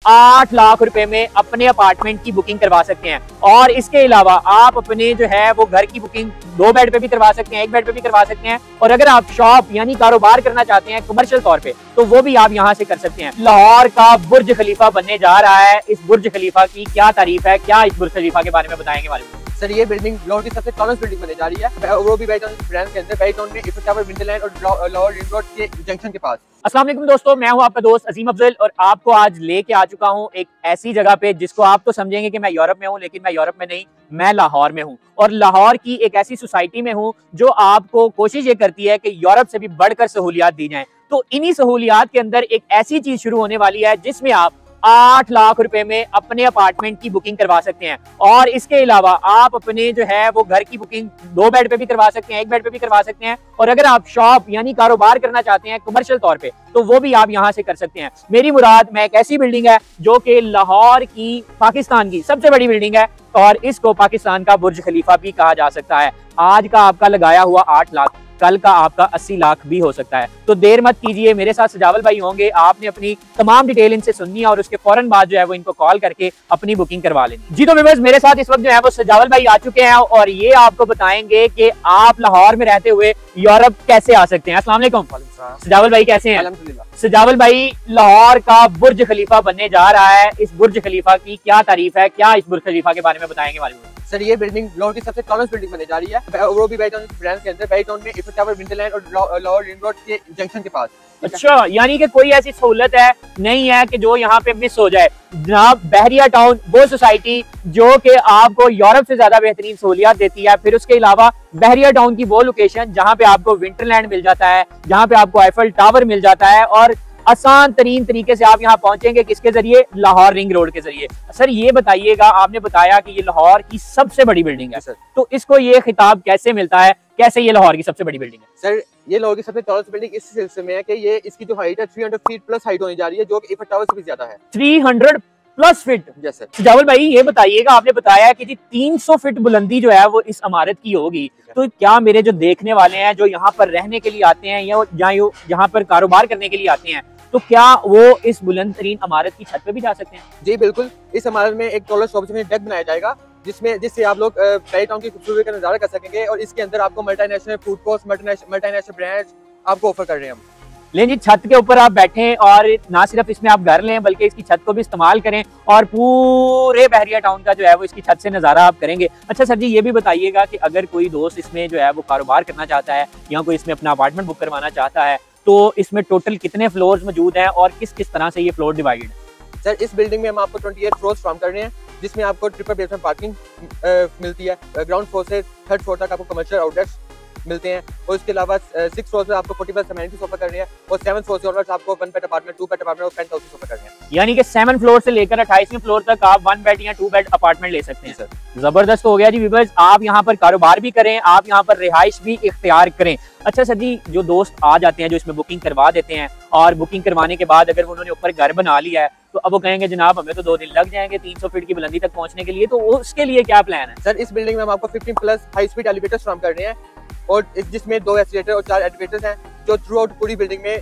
8 लाख रुपए में अपने अपार्टमेंट की बुकिंग करवा सकते हैं। और इसके अलावा आप अपने जो है वो घर की बुकिंग 2 बेड पे भी करवा सकते हैं, 1 बेड पे भी करवा सकते हैं। और अगर आप शॉप यानी कारोबार करना चाहते हैं कमर्शियल तौर पे, तो वो भी आप यहाँ से कर सकते हैं। लाहौर का बुर्ज खलीफा बनने जा रहा है। इस बुर्ज खलीफा की क्या तारीफ है, क्या इस बुर्ज खलीफा के बारे में बताएंगे मालूम? सर ये बिल्डिंग लाहौर की सबसे टॉलेस्ट बिल्डिंग बनने जा रही है, वो भी बैटाउन ब्रांच के अंदर, बैटाउन में इफ्ता टावर, विंटरलैंड और लाहौर रिंग रोड के जंक्शन के पास। अस्सलाम वालेकुम दोस्तों, मैं हूं आपका दोस्त अजीम अफजल और आपको आज लेके आ चुका हूं एक ऐसी जगह पे जिसको आप तो समझेंगे कि मैं यूरोप में हूं, लेकिन मैं यूरोप में नहीं, मैं लाहौर में हूं। और लाहौर की एक ऐसी सोसाइटी में हूं जो आपको कोशिश ये करती है कि यूरोप से भी बढ़कर सहूलियात दी जाएं। तो इन्हीं सहूलियात के अंदर एक ऐसी चीज शुरू होने वाली है जिसमें आप 8 लाख रुपए में अपने अपार्टमेंट की बुकिंग करवा सकते हैं। और इसके अलावा आप अपने जो है वो घर की बुकिंग 2 बेड पे भी करवा सकते हैं, 1 बेड पे भी करवा सकते हैं। और अगर आप शॉप यानी कारोबार करना चाहते हैं कमर्शियल तौर पे, तो वो भी आप यहाँ से कर सकते हैं। मेरी मुराद में एक ऐसी बिल्डिंग है जो कि लाहौर की, पाकिस्तान की सबसे बड़ी बिल्डिंग है और इसको पाकिस्तान का बुर्ज खलीफा भी कहा जा सकता है। आज का आपका लगाया हुआ 8 लाख, कल का आपका 80 लाख भी हो सकता है। तो देर मत कीजिए, मेरे साथ सजावल भाई होंगे। आपने अपनी तमाम डिटेल इनसे सुननी है और उसके फौरन बाद जो है वो इनको कॉल करके अपनी बुकिंग करवा लेनी। जी तो व्यूअर्स, मेरे साथ इस वक्त जो है वो सजावल भाई आ चुके हैं और ये आपको बताएंगे कि आप लाहौर में रहते हुए यूरोप कैसे आ सकते हैं। अस्सलाम वालेकुम सजावल भाई, कैसे हैं? सजावल भाई, लाहौर का बुर्ज खलीफा बनने जा रहा है। इस बुर्ज खलीफा की क्या तारीफ है, क्या इस बुर्ज खलीफा के बारे में बताएंगे मालूम? सर ये बिल्डिंग लाहौर की सबसे टॉलेस्ट बिल्डिंग बनने जा रही है, वो भी बैटाउन ब्रांच के अंदर, बैटाउन में इफ्ता टावर, विंटरलैंड और लाहौर रिंग रोड के जंक्शन के पास। अच्छा, यानी कि कोई ऐसी सहूलत है नहीं है कि जो यहाँ पे मिस हो जाए। जनाब, बहरिया टाउन वो सोसाइटी जो कि आपको यूरोप से ज्यादा बेहतरीन सहूलियात देती है। फिर उसके अलावा बहरिया टाउन की वो लोकेशन जहाँ पे आपको विंटरलैंड मिल जाता है, जहाँ पे आपको आईफल टावर मिल जाता है और आसान तरीन तरीके से आप यहाँ पहुंचेंगे किसके जरिए? लाहौर रिंग रोड के जरिए। सर ये बताइएगा, आपने बताया कि ये लाहौर की सबसे बड़ी बिल्डिंग है, तो इसको ये खिताब कैसे मिलता है, कैसे ये लाहौर की सबसे बड़ी बिल्डिंग है? सर ये लाहौर की सबसे टॉलेस्ट बिल्डिंग इस सिलसिले में है कि ये इसकी जो हाइट है 300 फीट प्लस हाइट होने जा रही है, जो कि इफ्ता टावर से भी ज्यादा है। 300 प्लस फीट? Yes sir. सजावल भाई ये बताइएगा, आपने बताया कि जी 300 फीट बुलंदी जो है वो इस इमारत की होगी, तो क्या मेरे जो देखने वाले हैं जो यहाँ पर रहने के लिए आते हैं या यहाँ पर कारोबार करने के लिए आते हैं, तो क्या वो इस बुलंद तरीन इमारत की छत पे भी जा सकते हैं? जी बिल्कुल, इस इमारत में एक टॉलेस्ट ऑब्जर्वेशन डेक बनाया जाएगा जिससे आप लोग टाउन की खूबसूरती का नजारा कर सकेंगे। और इसके अंदर आपको multinational food course, multinational branch आपको ऑफर कर रहे हैं हम। लेकिन जी छत के ऊपर आप बैठें और ना सिर्फ इसमें आप घर लें बल्कि इसकी छत को भी इस्तेमाल करें और पूरे बहरिया टाउन का जो है वो इसकी छत से नज़ारा आप करेंगे। अच्छा सर जी, ये भी बताइएगा कि अगर कोई दोस्त इसमें जो है वो कारोबार करना चाहता है या कोई इसमें अपना अपार्टमेंट बुक करवाना चाहता है, तो इसमें टोटल कितने फ्लोर्स मौजूद हैं और किस किस तरह से ये फ्लोर डिवाइडेड है? सर इस बिल्डिंग में हम आपको 28 फ्लोर्स फ्राहम कर रहे हैं, जिसमें आपको ट्रिपल बेसमेंट पार्किंग मिलती है। ग्राउंड फ्लोर से 3rd फ्लोर तक आपको कमर्शियल आउटलेट्स मिलते हैं और उसके अलावा 6 फ्लोर पे आपको 40+ अमेनिटीज ऑफर कर रहे हैं और 7 फ्लोर से ऑनवर्ड्स आपको 1 बेड अपार्टमेंट, 2 बेड अपार्टमेंट और पेंट हाउसेस ऑफर कर रहे हैं। यानी कि 7 फ्लोर से लेकर 28वें फ्लोर तक आप 1 बेड या 2 बेड अपार्टमेंट ले सकते हैं। सर जबरदस्त हो गया जी व्यूअर्स, आप यहाँ पर कारोबार भी करें, आप यहाँ पर रिहाइश भी इख्तियार करें। अच्छा सर जी, जो दोस्त आ जाते हैं जो इसमें बुकिंग करवा देते हैं और बुकिंग करवाने के बाद अगर उन्होंने ऊपर घर बना लिया है, तो अब वो कहेंगे जनाब हमें तो 2 दिन लग जाएंगे 300 फीट की बुलंदी तक पहुंचने के लिए, तो उसके लिए क्या प्लान है? सर इस बिल्डिंग में हम आपको 15+ हाई स्पीड एलिवेटर्स फ्राहम कर रहे हैं और जिसमें 2 एस्केलेटर और 4 एलिवेटर्स हैं जो थ्रू आउट पूरी बिल्डिंग में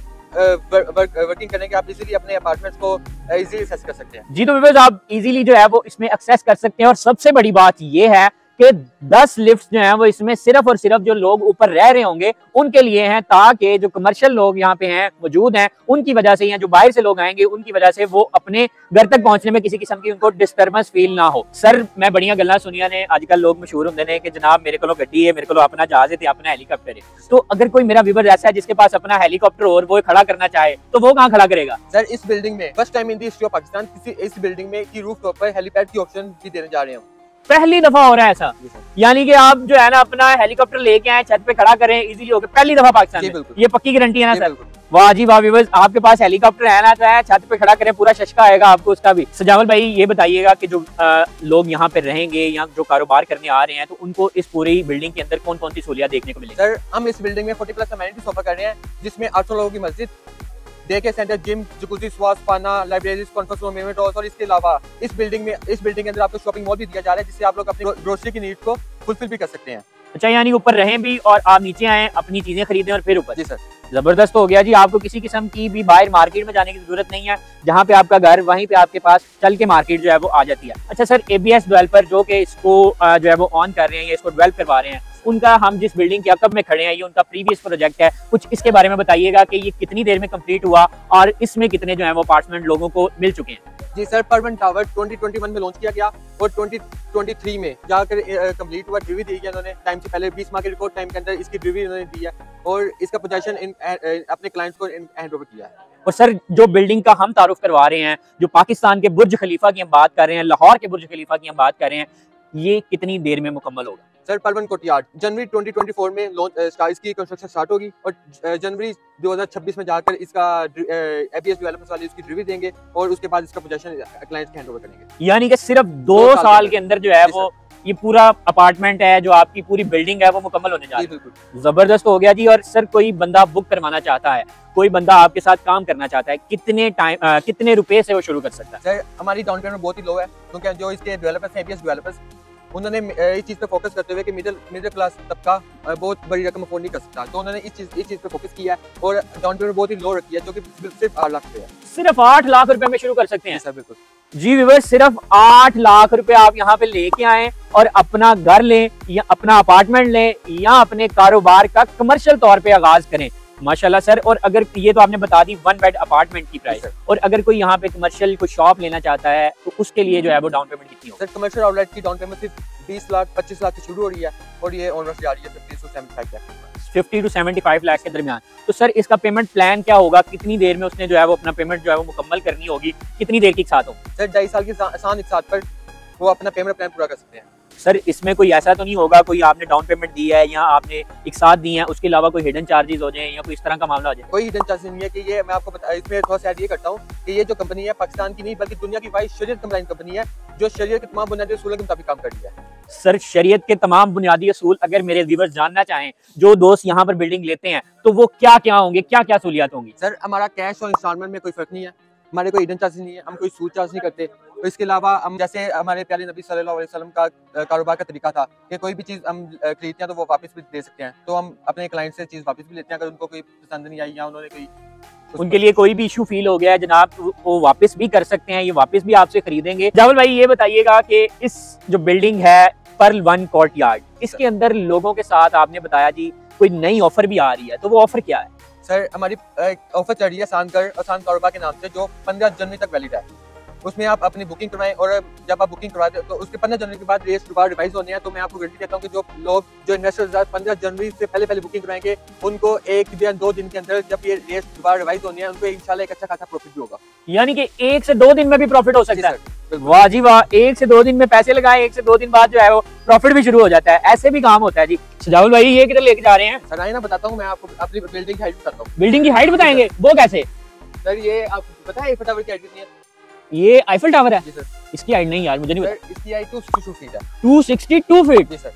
वर्किंग करेंगे। आप इजीली अपने अपार्टमेंट्स को इजीली एक्सेस कर सकते हैं। जी तो व्यूअर्स, आप इजीली जो है वो इसमें एक्सेस कर सकते हैं और सबसे बड़ी बात ये है कि 10 लिफ्ट जो हैं वो इसमें सिर्फ और सिर्फ जो लोग ऊपर रह रहे होंगे उनके लिए हैं, ताकि जो कमर्शियल लोग यहाँ पे हैं मौजूद हैं उनकी वजह से या जो बाहर से लोग आएंगे उनकी वजह से वो अपने घर तक पहुंचने में किसी किस्म की उनको डिस्टर्बेंस फील ना हो। सर मैं बढ़िया गल्लां सुनिया ने, आजकल लोग मशहूर होंगे ने कि जनाब मेरे को गड्डी है, मेरे को अपना जहाज है, अपना हेलीकॉप्टर है। तो अगर कोई मेरा व्यूअर ऐसा है जिसके पास अपना हेलीकॉप्टर और वो खड़ा करना चाहे, तो वो कहाँ खड़ा करेगा? सर इस बिल्डिंग में first time in the history of Pakistan किसी इस बिल्डिंग में की रूफ टॉप पर हेलीपैड की ऑप्शन भी देने जा रहे हैं। पहली दफा हो रहा है ऐसा? यानी कि आप जो है ना अपना हेलीकॉप्टर लेके आए, छत पे खड़ा करें इजीली होकर, पहली दफा पाकिस्तान में। ये पक्की गारंटी है ना सर? वाह जी वाह व्यूअर्स, आपके पास हेलीकॉप्टर है ना, चाहे छत पे खड़ा करें, पूरा शशका आएगा आपको उसका भी। सजावल भाई ये बताइएगा कि जो लोग यहाँ पे रहेंगे या जो कारोबार करने आ रहे हैं, तो उनको इस पूरी बिल्डिंग के अंदर कौन कौन सी सहूलियत देखने को मिलेगी? सर हम इस बिल्डिंग में 40+ अमेनिटीज ऑफर कर रहे हैं, जिसमें 800 लोगों की मस्जिद, day care centre, gym, jacuzzi, spa, खाना, libraries, conference room, event halls और इसके अलावा इस बिल्डिंग के अंदर आपको शॉपिंग मॉल भी दिया जा रहा है, जिससे आप लोग अपनी ग्रोसरी की नीड को फुलफिल भी कर सकते हैं। अच्छा, यानी ऊपर रहें भी और आप नीचे आए अपनी चीजें खरीदें और फिर ऊपर। जी सर। जबरदस्त हो गया जी, आपको किसी किस्म की भी बाहर मार्केट में जाने की जरूरत नहीं है, जहाँ पे आपका घर वहीं पे आपके पास चल के मार्केट जो है वो आ जाती है। अच्छा सर, ABS डेवलपर जो कि इसको जो है वो ऑन कर रहे हैं या इसको डेवलप करवा रहे हैं, उनका हम जिस बिल्डिंग के अकब में खड़े हैं ये उनका प्रीवियस प्रोजेक्ट है, कुछ इसके बारे में बताइएगा कि ये कितनी देर में कंप्लीट हुआ और इसमें कितने जो है वो अपार्टमेंट लोगों को मिल चुके हैं। जी सर, परवन टावर 2021 में लॉन्च किया गया और 2023 में जाकर कंप्लीट हुआ। रिव्यू दी गई उन्होंने टाइम से पहले, 20 माह के रिकॉर्ड टाइम के अंदर इसकी रिव्यू उन्होंने दी है और इसका पोजेशन अपने क्लाइंट्स को हैंड ओवर किया है। और सर जो बिल्डिंग का हम तारुफ करवा रहे हैं, जो पाकिस्तान के बुर्ज खलीफा की हम बात कर रहे हैं, लाहौर के बुर्ज खलीफा की हम बात कर रहे हैं, ये कितनी देर में मुकम्मल होगा? सर परवन कोर्टयार्ड जनवरी 2024 में इसकी कंस्ट्रक्शन स्टार्ट होगी और जनवरी 2026 में जाकर इसका ABS डेवलपर्स वाले इसकी रिव्यू देंगे और उसके बाद इसका पोजीशन क्लाइंट्स के हैंड ओवर करेंगे। यानी कि सिर्फ 2 साल के अंदर जो है वो ये पूरा अपार्टमेंट है, जो आपकी पूरी बिल्डिंग है वो मुकम्मल होने जा रही है। जबरदस्त हो गया जी। और सर कोई बंदा बुक करवाना चाहता है, कोई बंदा आपके साथ काम करना चाहता है, कितने रुपए से वो शुरू कर सकता है? सर हमारी डाउन पेमेंट बहुत ही लो है, क्योंकि जो इसके डेवलपर्स हैं ABS डेवलपर्स, उन्होंने इस चीज़ पे फोकस करते हुए कि मिडिल क्लास तबका बहुत बड़ी रकम अफोर्ड नहीं कर सकता, तो उन्होंने इस चीज़ पे फोकस किया है और डाउन पेमेंट बहुत ही लो रखी है, जो कि सिर्फ 8 लाख रुपए है। सिर्फ 8 लाख रुपए में शुरू कर सकते हैं? सर बिल्कुल जी व्यूअर्स, सिर्फ 8 लाख रुपए आप यहाँ पे लेके आए और अपना घर लें या अपना अपार्टमेंट लें या अपने कारोबार का कमर्शियल तौर पे आगाज करें। माशाल्लाह सर। और अगर ये तो आपने बता दी 1 बेड अपार्टमेंट की प्राइस, और अगर कोई यहाँ पे कमर्शियल कोई शॉप लेना चाहता है तो उसके लिए जो है वो डाउन पेमेंट कितनी होगी? सर कमर्शियल आउटलेट की डाउन पेमेंट सिर्फ 20 लाख 25 लाख से शुरू हो रही है और ये ऑनर्स जा रही है 50 to 75 लाख 50 to 75 लाख के दरमियान। तो सर इसका पेमेंट प्लान क्या होगा? कितनी देर में उसने जो है वो अपना पेमेंट जो है वो मुकम्मल करनी होगी? कितनी देर के साथ होगी? सर 2.5 साल के आसान एक साथ पर वो अपना पेमेंट प्लान पूरा कर सकते हैं। सर इसमें कोई ऐसा तो नहीं होगा कोई आपने डाउन पेमेंट दी है या आपने एक साथ दी है, उसके अलावा कोई हिडन चार्जेस हो जाए या कोई इस तरह का मामला हो जाए? कोई हिडन चार्जेस नहीं है कि ये मैं आपको इसमें थोड़ा सा ऐड ये करता हूँ कि ये जो कंपनी है पाकिस्तान की नहीं बल्कि दुनिया की वाइड शरीयत कंप्लाइंट कंपनी है, जो शरीयत के तमाम बुनियादी असूलों के मुताबिक काम कर रही है। सर शरीयत के तमाम बुनियादी असूल अगर मेरे व्यूअर्स जानना चाहें, जो दोस्त यहाँ पर बिल्डिंग लेते हैं, तो वो क्या क्या होंगे, क्या क्या सहूलियात होंगी? सर हमारा कैश और इंस्टॉलमेंट में कोई फर्क नहीं है, हमारे कोई हिडन चार्जेस नहीं है, हम कोई सूद चार्ज नहीं करते। तो इसके अलावा हम जैसे हमारे प्यारे नबी सल्लल्लाहु अलैहि वसल्लम का कारोबार का तरीका था कि कोई भी चीज़ हम खरीदते हैं तो वो वापस भी दे सकते हैं, तो हम अपने क्लाइंट से चीज़ वापस भी लेते हैं अगर उनको कोई पसंद नहीं आई या उन्होंने कोई उनके लिए कोई भी इशू फील हो गया है जनाब, वो वापस भी कर सकते हैं, ये वापस भी आपसे खरीदेंगे। जावल भाई ये बताइएगा कि इस जो बिल्डिंग है पर्ल वन कोर्टयार्ड, इसके अंदर लोगों के साथ आपने बताया जी कोई नई ऑफर भी आ रही है, तो वो ऑफर क्या है? सर हमारी ऑफर चल रही है आसान कारोबार के नाम से, जो 15 जनवरी तक वैलिड है। उसमें आप अपनी बुकिंग करवाएं और जब आप बुकिंग करवाते तो उसके 15 जनवरी के बाद रेट्स दोबारा रिवाइज होने हैं। तो मैं आपको गारंटी देता हूं कि जो इन्वेस्टर्स 15 जनवरी से पहले बुकिंग करवाएंगे उनको 1 या 2 दिन के अंदर जब ये रेट्स दोबारा रिवाइज होने हैं उनको इंशाल्लाह एक अच्छा खासा प्रॉफिट भी होगा। यानी कि 1 से 2 दिन में भी प्रॉफिट हो सकता है? वाह जी वाह, 1 से 2 दिन में पैसे लगाए, 1 से 2 दिन बाद जो है वो प्रॉफिट भी शुरू हो जाता है, ऐसे भी काम होता है जी। सजाउल भाई ये किधर लेके जा रहे हैं? सर आइए ना बताता हूँ मैं आपको, अपनी बिल्डिंग की हाइट बताता हूँ। बिल्डिंग की हाइट बताएंगे, वो कैसे? सर ये आपको पता है आईफल टावर की हाइट कितनी है? ये आईफल टावर है? जी सर। इसकी हाइट नहीं यार मुझे नहीं पता। इसकी हाइट 262 फीट है। 262 फीट? जी सर।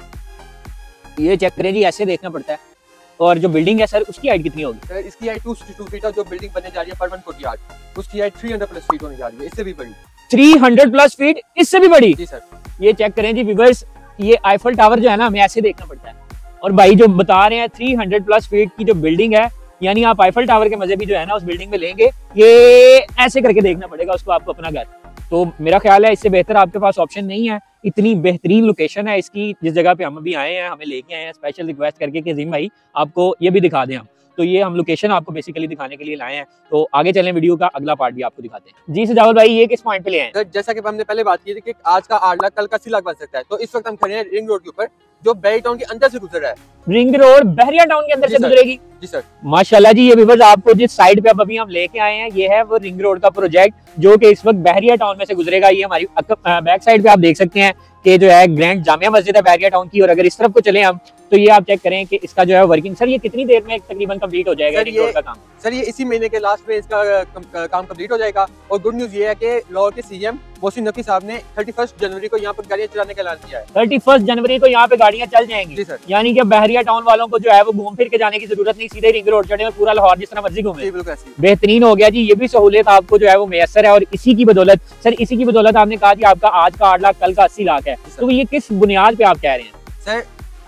ये चेक करें जी, ऐसे देखना पड़ता है। और जो बिल्डिंग है सर उसकी हाइट कितनी होगी? सर इसकी हाइट 262 फीट है, जो बिल्डिंग बनने जा रही है परवन कोर्टयार्ड उसकी हाइट 300 प्लस फीट होने जा रही है, इससे भी बड़ी। 300 प्लस फीट, इससे भी बड़ी? जी सर। ये चेक करें जी व्यूअर्स, ये आईफल टावर जो है ना हमें ऐसे देखना पड़ता है, और भाई जो बता रहे हैं 300 प्लस फीट की जो बिल्डिंग है, यानी आप आईफल टावर के मजे भी जो है ना उस बिल्डिंग में लेंगे, ये ऐसे करके देखना पड़ेगा उसको आपको अपना घर। तो मेरा ख्याल है इससे बेहतर आपके पास ऑप्शन नहीं है। इतनी बेहतरीन लोकेशन है इसकी, जिस जगह पे हम अभी आए हैं, हमें लेके आए हैं स्पेशल रिक्वेस्ट करके कि अजीम भाई आपको ये भी दिखा दें हम, तो ये हम लोकेशन आपको बेसिकली दिखाने के लिए लाए हैं। तो आगे चलें, वीडियो का अगला पार्ट भी आपको दिखाते हैं। जी सजावल भाई ये किस पॉइंट पे ले आए? सर जैसा कि हमने पहले बात की थी कि आज का 8 लाख कल का 80 लाख बन सकता है, तो इस वक्त हम खड़े हैं रिंग रोड के ऊपर, जो बहरिया टाउन के अंदर से गुजर रहा है। रिंग रोड बहरिया टाउन के अंदर से गुजरेगी? जी सर। माशाल्लाह जी। ये व्यूअर्स आपको जिस साइड पे अब अभी हम लेके आए हैं, ये है वो रिंग रोड का प्रोजेक्ट, जो कि इस वक्त बहरिया टाउन में से गुजरेगा। ये हमारी बैक साइड पे आप देख सकते हैं कि जो है ग्रैंड जामिया मस्जिद है बहरिया टाउन की, और अगर इस तरफ को चले हम तो ये आप चेक करें कि इसका जो है वर्किंग, सर ये कितनी देर में तकरीबन कंप्लीट हो जाएगा रिंग रोड का काम? सर ये इसी महीने के लास्ट में इसका काम कंप्लीट हो जाएगा। और गुड न्यूज ये है कि लाहौर के सीएम मोहसिन नकवी साहब ने 31 जनवरी को यहाँ पर गाड़ियाँ चलाने का ऐलान किया है। 31 जनवरी को यहाँ पे गाड़ियाँ चल जाएंगी? जी सर। यानी कि बहरिया टाउन वालों को जो है वो घूम फिर के जाने की जरूरत नहीं, सीधे रिंग रोड चढ़े और पूरा लाहौर जिस तरह मर्जी घूमे। बेहतरीन हो गया जी, ये भी सहूलियत आपको जो है वो मैसर है। और इसी की बदौलत सर, इसी की बदौलत आपने कहा कि आपका आज का 8 लाख कल का 80 लाख है, तो ये किस बुनियाद पे आप कह रहे हैं? सर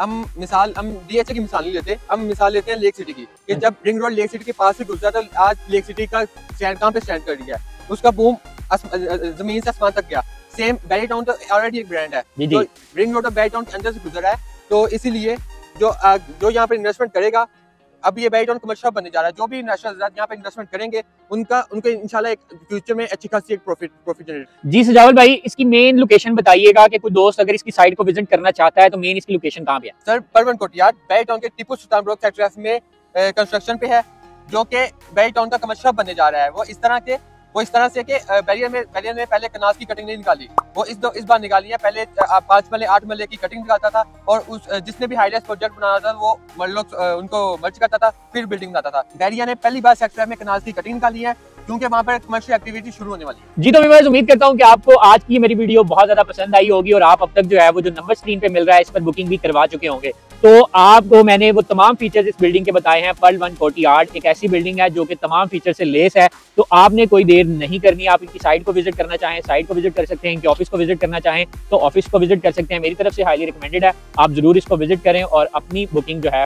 हम DHA की मिसाल नहीं लेते, हम मिसाल लेते हैं लेक सिटी की, कि जब रिंग रोड लेक सिटी के पास से गुजरा तो आज लेक सिटी का स्टैंड कहाँ पे स्टैंड कर दिया है, उसका बूम जमीन से आसमान तक गया। सेम बैरी टाउन तो ऑलरेडी एक ब्रांड है, तो रिंग रोड और बैरी टाउन के अंदर से गुजरा है। तो इसीलिए जो यहाँ पे इन्वेस्टमेंट करेगा, अब ये बैरी टाउन कमर्शियल बनने जा रहा है, जो भी इन्वेस्टर्स यहाँ पे इन्वेस्टमेंट करेंगे उनको इंशाल्लाह एक फ्यूचर में अच्छी खासी एक प्रॉफिट जनरेट। जी सजावल भाई, इसकी मेन लोकेशन बताइएगा कि कोई दोस्त अगर इसकी साइट को विजिट करना चाहता है तो मेन इसकी लोकेशन कहाँ पे है? सर परवन कोर्टयार्ड बैरी टाउन के Tipu Sultan road sector F में कंस्ट्रक्शन पे है, जो कि बैरी टाउन का कमर्शियल बनने जा रहा है। वो इस तरह से कि बैरियर में पहले कनाल की कटिंग नहीं निकाली, वो इस बार निकाली है। पहले 5 मरले 8 मरले की कटिंग निकालता था, और जिसने भी हाईराइज प्रोजेक्ट बनाना था वो उनको मर्ज करता था, फिर बिल्डिंग बनाता था। बैरियर ने पहली बार सेक्टर में कनाल की कटिंग निकाली है, क्योंकि वहाँ पर कमर्शियल एक्टिविटी शुरू होने वाली है। जी तो मैं उम्मीद करता हूँ कि आपको आज की मेरी वीडियो बहुत ज्यादा पसंद आई होगी, और आप अब तक जो है वो जो नंबर स्क्रीन पे मिल रहा है इस पर बुकिंग भी करवा चुके होंगे। तो आपको मैंने वो तमाम फीचर्स इस बिल्डिंग के बताए हैं। पर्ल वन कोर्टयार्ड एक ऐसी बिल्डिंग है जो कि तमाम फीचर से लेस है, तो आपने कोई देर नहीं करनी। आप इनकी साइट को विजिट करना चाहें साइट को विजिट कर सकते हैं, इनके ऑफिस को विजिट करना चाहें तो ऑफिस को विजिट कर सकते हैं। मेरी तरफ से हाईली रिकमेंडेड है, आप जरूर इसको विजिट करें और अपनी बुकिंग जो है